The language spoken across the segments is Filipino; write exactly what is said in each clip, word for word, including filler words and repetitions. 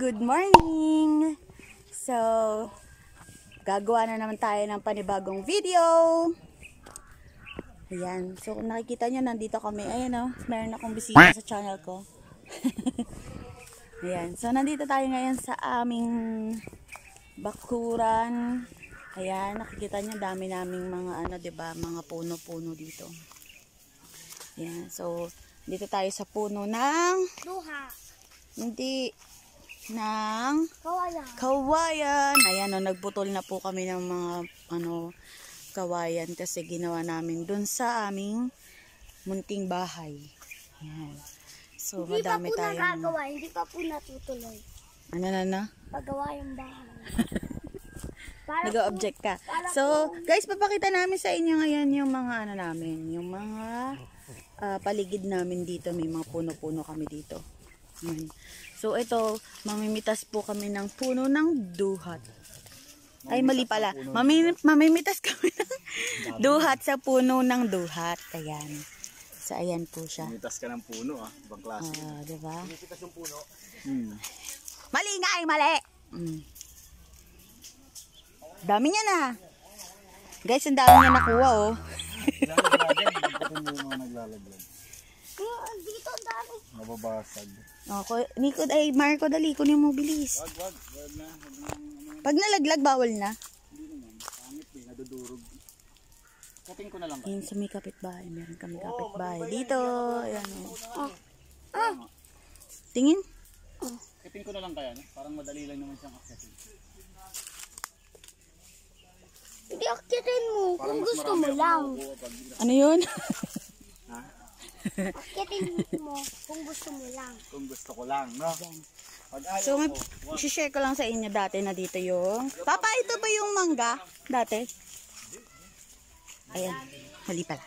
good morning! So, gagawa na naman tayo ng panibagong video. Ayan, so kung nakikita nyo, nandito kami. Ayan o, meron akong bisita sa channel ko. Ayan, so nandito tayo ngayon sa aming bakuran. Ayan, nakikita nyo, dami naming mga ano, diba, mga puno-puno dito. Ayan, so dito tayo sa puno ng Duha. Hindi ng Kawayan. kawayan. Ayan o, nagputol na po kami ng mga ano kawayan kasi ginawa namin dun sa aming munting bahay. Ayan. So Hindi madami pa po tayong nagagawa, hindi pa po natutuloy. ano na na? Paggawa yung bahay. Para Nag-object ka. So guys, papakita namin sa inyo ngayon yung mga ano namin, yung mga uh, paligid namin dito. May mga puno-puno kami dito. Ayan. So ito, mamimitas po kami ng puno ng duhat. Ay, mali pala. Mami, mamimitas kami ng duhat sa puno ng duhat. Ayan. So, ayan po siya. Mamimitas ka ng puno, ah. Ibang klase. Ah, uh, diba? Mamimitas yung puno. Hmm. Mali nga ay mali! Mm. Dami niya na. Guys, ang dami niya nakuha, oh. Naglalaglag. Yung mga naglalaglag. dito ang dami. Mababasag. Okay. Nico, ay, Marco, dali. Kunin mo, bilis. Wag, wag. Wag na. Wag na. Pag nalaglag, bawal na. Hindi naman. Pangit eh. Nadudurog. Kating ko na lang. Ayan, sa may kapitbahay. Meron kami kapitbahay. Dito. Ayan, oh. Ah, Tingin. Kating ko na lang kaya, no? Parang madali lang naman siyang akyatin. hindi akyatin mo Parang kung mas gusto marami mo akong lang. makukuha pag Ano yun? Ha? Akyatin mo kung gusto mo lang. Kung gusto ko lang, no? Pag ayaw So, ko, i-share ko lang sa inyo dati na dito yung... Papa, ito ba yung mangga? Dati? Ayan. Mali pala.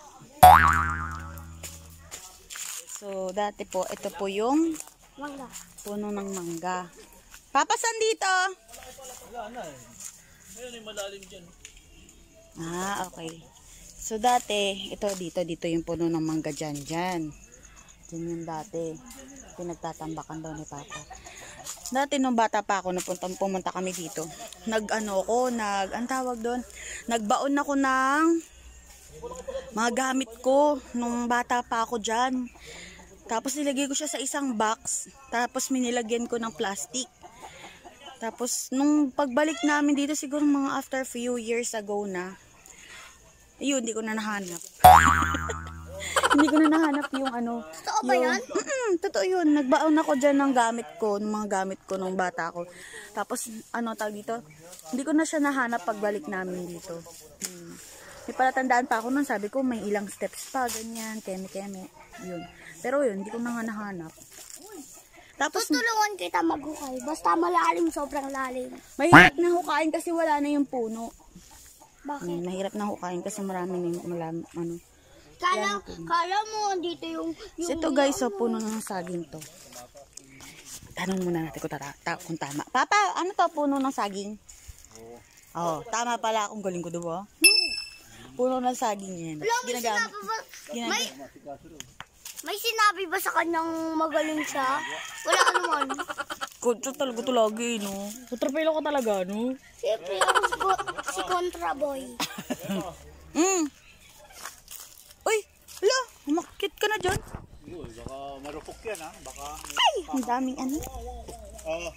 So, dati po, ito po yung Mangga. puno ng mangga. Papa, saan dito? wala na eh. Ayun yung malalim dyan. Ah, okay. So, dati, ito dito, dito yung puno ng mangga dyan, dyan. Dyan yung dati. Pinagtatambakan daw ni Papa. Dati nung bata pa ako, napunta, pumunta kami dito. Nag-ano ko, nag, ang tawag doon, nagbaon ako ng mga gamit ko nung bata pa ako dyan. Tapos nilagay ko siya sa isang box. Tapos minilagyan ko ng plastic. Tapos nung pagbalik namin dito, siguro mga after few years ago na, ayun, hindi ko na nahanap. Hindi ko na nahanap yung ano. Totoo ba yan? Mm-mm, totoo yun. Nagbaon ako dyan ng gamit ko, ng mga gamit ko nung bata ko. Tapos, ano tawag dito? Hindi ko na siya nahanap pagbalik namin dito. Hmm. May palatandaan pa ako nun, sabi ko may ilang steps pa, ganyan, keme-keme. Yun. Pero yun, hindi ko na nga nahanap. Tapos, Tutulungan kita maghukay. Basta malalim, sobrang lalim. mahirap na hukain kasi wala na yung puno. Bakit? Hmm, mahirap na hukain kasi marami na yung malam, ano. Kala, kala mo dito yung... yung So, ito guys, so puno ng saging to. Tanong muna natin kung, tata, ta, kung tama. Papa, ano to puno ng saging? Oo. Oh, tama pala akong galing ko diba? Hmm. Puno ng saging yan. Wala, may Ginagamit. sinabi ba? Ginag May, may sinabi ba sa kanyang magaling siya? Wala naman. Kutso talaga ito lagi, no? Kutrapelo ko talaga, no? Siyempre ako si, Ko- si Contra Boy. Hmm. Uy, hala, umakit ka na dyan. Uy, baka marupok yan, ha? Baka... Ay, ang daming ano. Oo.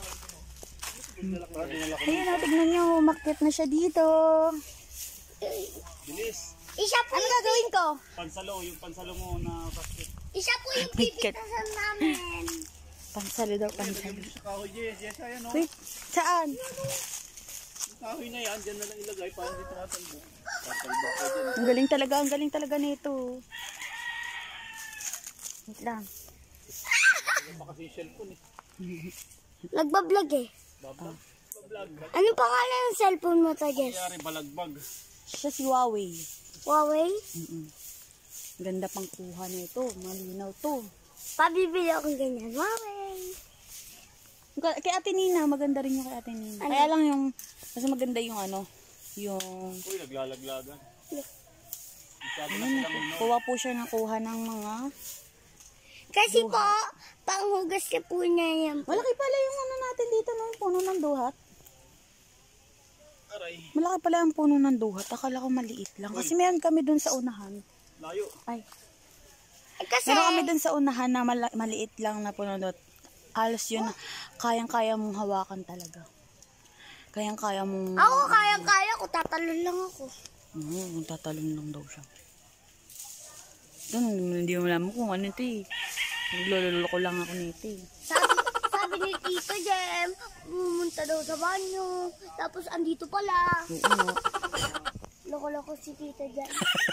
Ayun, na, tignan nyo, umakit na siya dito. Bilis. Isa po Ano yung, gagawin ko? Pansalo, yung pansalo mo na basket. isa po yung Bigat. pipitasan namin. Pansalo daw, pansalo. Sa kahoy, yes, yes, ayan, no? Wait, saan? Yung kahoy na yan, dyan na lang ilagay para hindi tumatalbo. Tatalbo ka dyan. Ang galing talaga, ang galing talaga nito. Wait lang. Ano pa kasi yung cellphone, eh? Nagbablog eh. Bablog. Bablog. Anong pangalan ng cellphone mo to, Jess? Kayari, balagbag. Siya si Huawei. Huawei? Mm-mm. Ganda pang kuha na ito. Malinaw to. Pabibili akong ganyan. Huawei. Ka- Kay Ate Nina, maganda rin yung kay Ate Nina. Ano? Kaya lang yung, mas maganda yung ano, yung, Uy, naglalaglagan. ano, kuha po siya ng kuha ng mga Kasi po, panghugas niya po niya yan. Malaki pala yung ano natin dito, no? Puno ng duhat. Aray. Malaki pala yung puno ng duhat. Akala ko maliit lang. Kasi meron kami dun sa unahan. Layo. Ay. Eh, kasi, Meron kami dun sa unahan na mala- maliit lang na puno doon. Halos yun na kayang-kaya mong hawakan talaga. Kayang-kaya mong... ako kaya-kaya ko, tatalon lang ako. Oo, tatalon lang daw siya. Doon, hindi mo alam kung ano ito eh. Naglololo ko lang ako nito eh. Sabi, sabi ni Tito Jem, pumunta daw sa banyo. Tapos andito pala. Oo. Loko-loko si Tito Jem.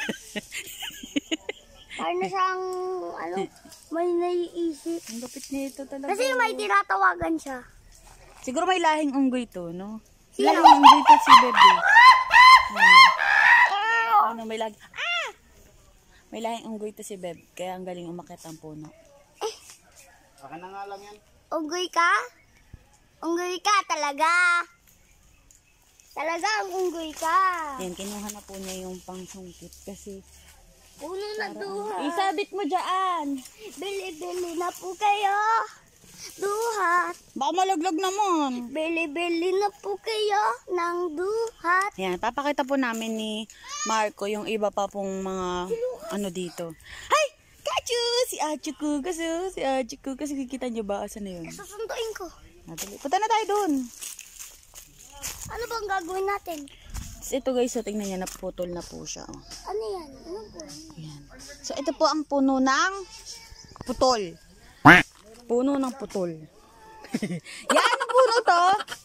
Parang na siyang, ano, may naiisip. Ang lupit nito talaga. Kasi may tinatawagan siya. Siguro may lahing unggoy to, no? Sino? Lahing unggoy to si Bebe. Hmm. Ano, may lag... Ah! May lahing unggoy to si Beb. Kaya ang galing umakyat ang puno. Akin na nga lang yan. Unggoy ka? Unggoy ka talaga. Talaga ang unggoy ka. Yan, kinuha na po niya yung pangsungkit kasi... Puno na duha. Isabit mo dyan! Bili-bili na po kayo. Duhat. Baka malaglag naman. Bili-bili na po kayo ng duhat. Yan, papakita po namin ni Marco yung iba pa pong mga ano dito. Hay! Kachu! Si Achu ko kasi, si Achu ko kasi kikita niyo ba? Asan na yun? Susunduin ko. Nadali. Punta na tayo dun. Ano bang gagawin natin? So, ito guys, so tingnan niya, naputol na po siya. Oh. Ano yan? Ano po? Yan. So, ito po ang puno ng putol. Puno ng putol. Yan, anong puno to?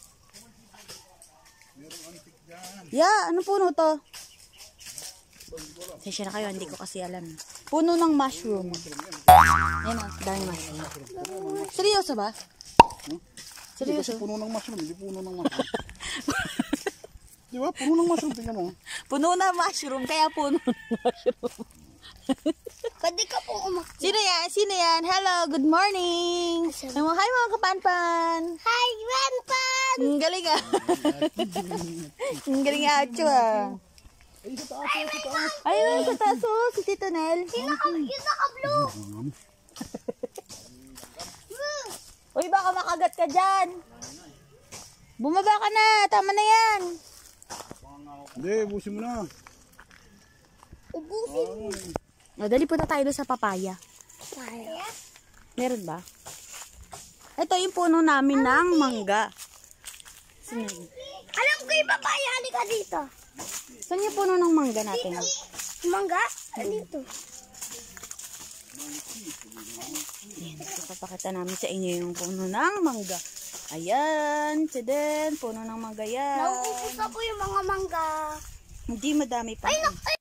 Yeah, anong puno to? Sensya na kayo, hindi ko kasi alam. Puno ng mushroom. Yan o, daming mushroom. Seryoso ba? Seryoso? Puno ng mushroom, hindi puno ng mushroom. Di ba? Puno ng mushroom, tingnan mo. Puno ng mushroom, kaya puno ng mushroom. Pwede ka pong umakit. Sino yan? Sino yan? Hello, good morning. Hi mga kapanpan. Hi, Grandpan! Ang galing ah. Ang galing ah, Acho ah. Ay, sa taas, sa taas. Ayun, sa taas oh, si Tito Nel. Yung naka, yung naka-blue. Uy, baka makagat ka dyan. Bumaba ka na, tama na yan. Hindi, busin mo na. Ubusin. O, dali punta tayo doon sa papaya. Tayo. Meron ba? Ito yung puno namin ng mangga. Saan yun? Alam ko yung papaya. Halika dito. Saan yung puno ng mangga natin? Mangga? Dito. Ayan, papakita namin sa inyo yung puno ng mangga. Ayan, tadaan, puno ng mangga yan. Nauubos na po yung mga mangga. Hindi madami pa. Ay, nak- ay.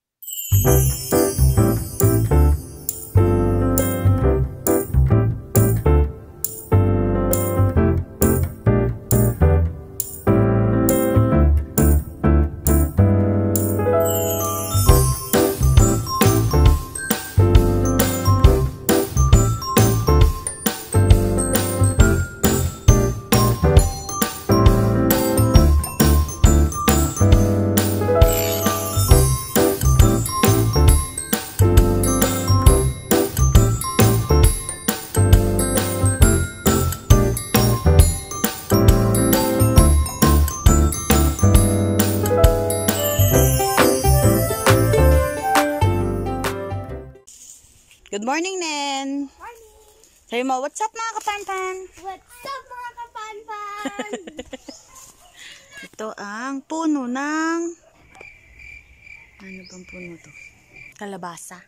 Good morning, Nen. Morning. Sabi mo, what's up mga kapanpan? What's up mga kapanpan? Ito ang puno ng... Ano bang puno to? Kalabasa.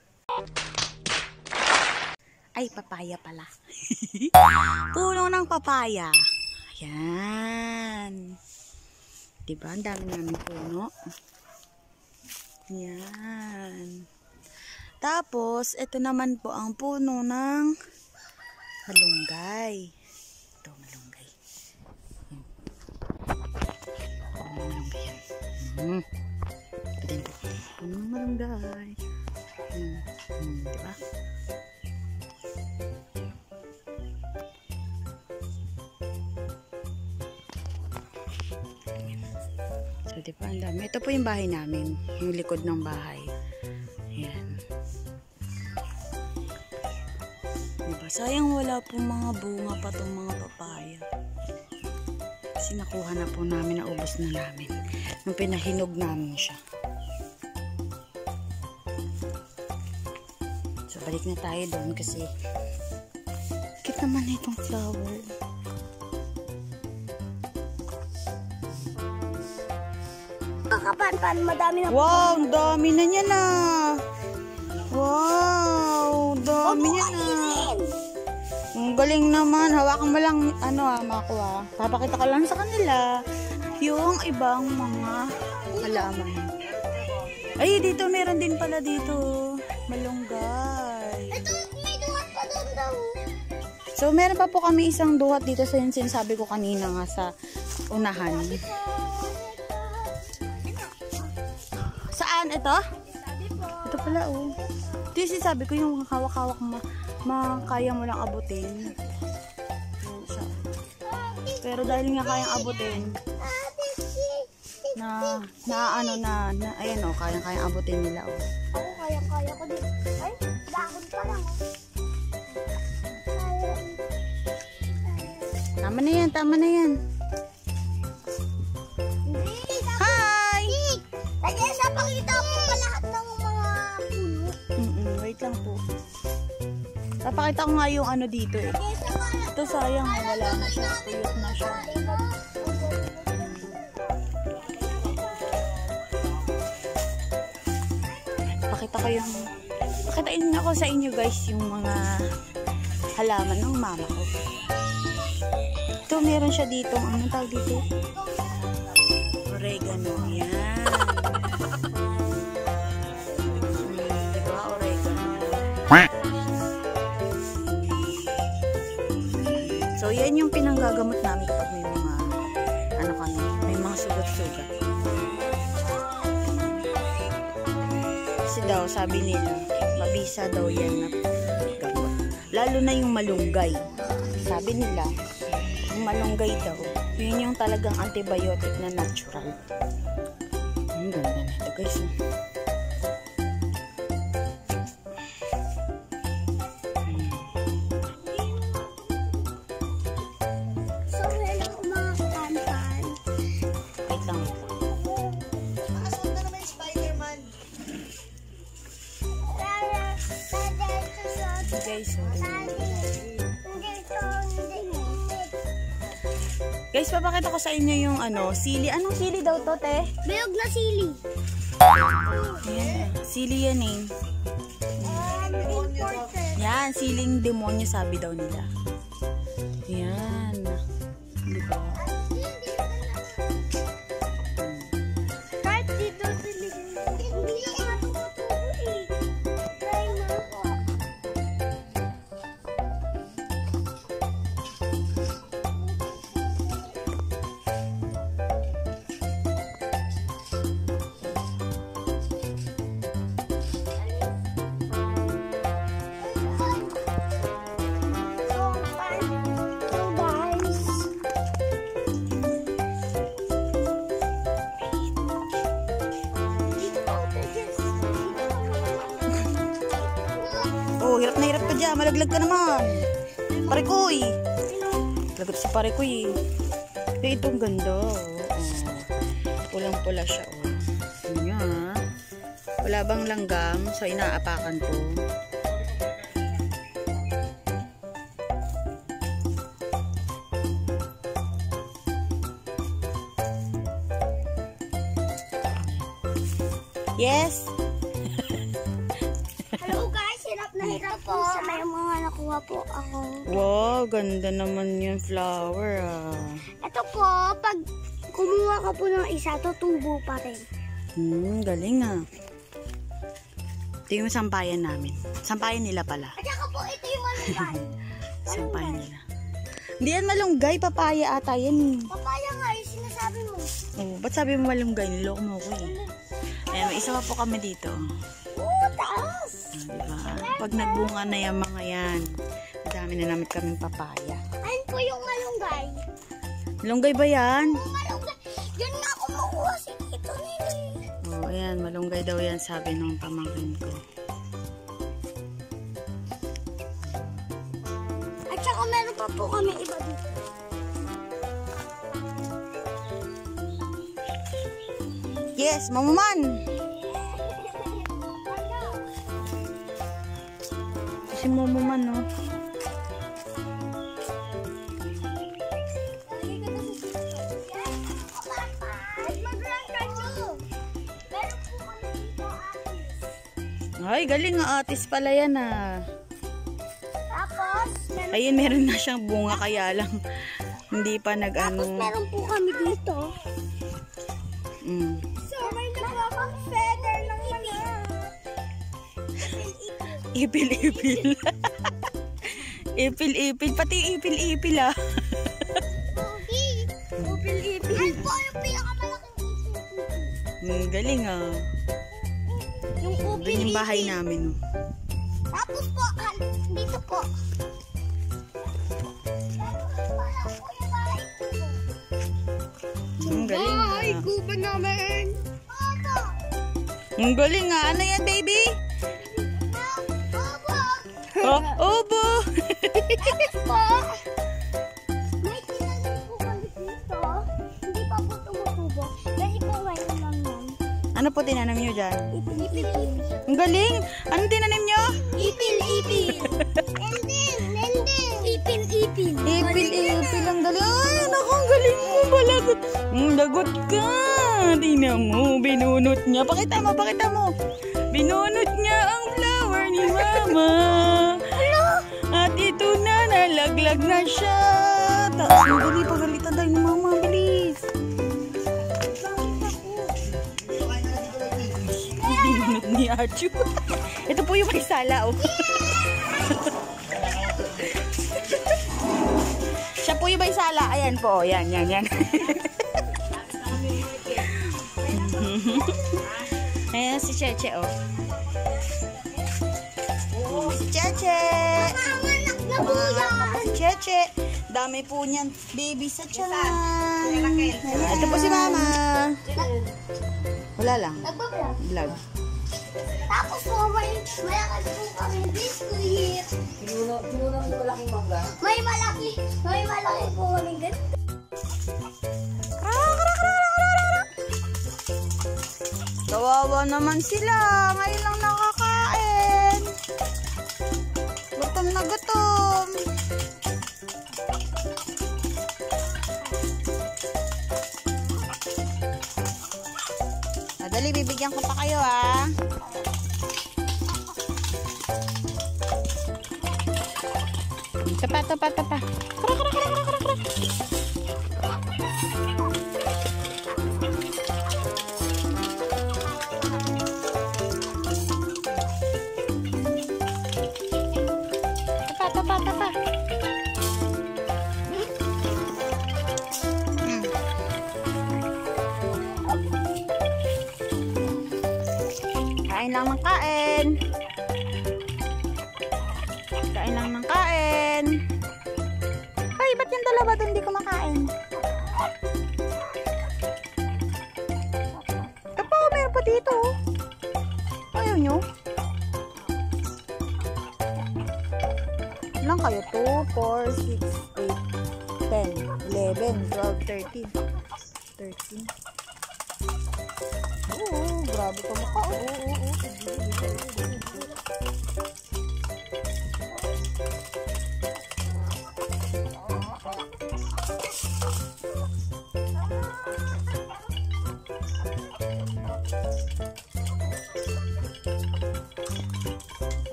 Ay, papaya pala. Puno ng papaya. Ayan. Diba? Ang dami namin puno. Ayan. Tapos, ito naman po ang puno ng malunggay. Ito, malunggay. Puno ng malunggay yan. Hmm. Ito din po. Puno ng malunggay. Hmm. Hmm. Diba? So, diba? Ang dami. Ito po yung bahay namin. Yung likod ng bahay. Ayan. Sayang wala pong mga bunga pa tong mga papaya. Kasi nakuha na po namin, naubos na namin. Nung pinahinog namin siya. So, balik na tayo doon kasi cute naman na itong flower. Kakapan-pan, madami na. Wow, ang dami na niya na. Wow, dami niya na. Ang galing naman. Hawakan mo lang, ano ah, makuha. Papakita ko lang sa kanila yung ibang mga halaman. Ay, dito meron din pala dito. Malunggay. Ito, may duwan pa doon daw. So, meron pa po kami isang duhat dito sa yung sinasabi ko kanina nga sa unahan. Saan? Ito? Ito pala, oh. Ito yung sinasabi ko, yung hawak-hawak ma, ma kaya mo lang abutin. Yun siya. Pero dahil nga kayang abutin, na, na ano na, na ayan oh, kayang-kayang abutin nila, oh. Ako kaya-kaya ko din. Ay, dahon pa lang. Tama na yan, tama na yan. Hindi, Hi! Lagi sa pakita ko pa lahat ng mga puno. Mm-mm, wait lang po. Papakita ko nga yung ano dito eh. Ito sayang, wala na siya. Tuyot na siya. Pakita ko yung... Pakitain ako sa inyo guys yung mga halaman ng mama ko. Ito, meron siya dito. Anong tawag dito? Oregano. Yan. Hmm, diba? Oregano. So, yan yung pinanggagamot namin kapag may mga ano kami, may mga sugat-sugat. Kasi daw, sabi nila, mabisa daw yan na gamot. Lalo na yung malunggay. Sabi nila, yung malunggay daw, yun yung talagang antibiotic na natural. Ang ganda na ito guys. So, hello mga kapanpan. Wait lang. Makasunod na naman yung Spider-Man. Guys, so, guys, papakita ko sa inyo yung ano, sili. Anong sili daw to, te? Bilog na sili. Ayan. Sili yan eh. Yan, siling demonyo sabi daw nila. Yan. Diba? Kahit dito sili. Hindi lang ako matutuloy eh. Try mo ako. Oh, hirap na hirap ka dyan. Malaglag ka naman. Parikoy. Lagot si Parikoy. Eh, itong ganda. Oh. Pulang-pula siya. Oh. Ano nga. Wala bang langgam? So, inaapakan ko. Yes? Hello guys, hirap na hirap po sa may mga nakuha po ako. Wow, ganda naman yung flower ah. Ito po, pag kumuha ka po ng isa, tutubo pa rin. Hmm, galing ah. Ito yung sampayan namin. Sampayan nila pala. At saka po, ito yung malunggay. Sampayan nila. Hindi yan malunggay, papaya ata yan eh. Papaya nga, yung sinasabi mo. Oh, ba't sabi mo malunggay? Niloko mo ko eh. Ayan, may isa pa po kami dito. Oo, taas! Ah, diba? Pag nagbunga na yung mga yan, madami na namin kaming papaya. Ayun po yung malunggay. Malunggay ba yan? Yung malunggay, yun nga kumukuha si Tito Nini. Oh, ayan, malunggay daw yan, sabi ng pamangkin ko. meron pa po kami iba dito. Yes, mamuman. Si mamuman, no? Ay, galing nga atis pala yan ah. Tapos, meron, Ayun, meron na siyang bunga kaya lang hindi pa tapos nag-ano. meron po kami dito. Mm. So, may nakakang feather ng ipin. Ipil-ipil. Ipil-ipil. Pati ipil-ipil ah. Pogi. Upil-ipil. Ay po, yung pinakamalaking ipil. Mm, galing ah. Yung Doon upil-ipil. yung bahay namin. Oh. Tapos po, ah, dito po. Ang galing Ay, ah. guba namin. Papa. Ang galing ah. Ano yan, baby? Papa. Oh, obo. Po. May tinanim po kami dito. Hindi pa po tumutubo. Kasi po ngayon lang yan. Ano po tinanim nyo dyan? Ipil-ipil. Ang galing. Anong tinanim nyo? Ipil-ipil. Lending. Lending. Ipil-ipil. Ipil-ipil. Ang galing. Ay, naku, ang galing mo. Balagot. Ang lagot ka. Tingnan mo. Binunot niya. Pakita mo, pakita mo. Binunot niya ang flower ni Mama. At ito na, nalaglag na siya. Tapos, madali, pagalitan tayo ni Mama. Bilis. Binunot ni Achu. Ito po yung may sala, oh. Siya po yung may sala. Ayan po. Yan, yan, yan. Ayan si Cheche, oh. Si Cheche. Ang anak na po yan. Si Cheche. Dami po niyan. Baby sa tiyan. Ayan. Ito po si Mama. Wala lang. Nagbablog. Vlog. Tapos po, may malakas po kami biskuit. Pinuno, pinuno mo malaking mangga. May malaki, may malaki po kami ganito. Kawawa naman sila. Ngayon lang nakakain. Gutom na gutom. Madali, bibigyan ko pa kayo ah. Tapa, tapa, tapa. Kara, kara, kara, kara, kara, kara. Tapa, tapa, tapa. Hmm. Kain lang ng kain. Kain lang ng kain. Ay, ba't yung dalawa doon di kumakain? Ito pa, meron pa dito. Ayaw nyo? Ilang kayo? two, four, six, eight, ten, eleven, twelve, thirteen. thirteen. Oo, grabe ka mukha. Oo, oo, oo.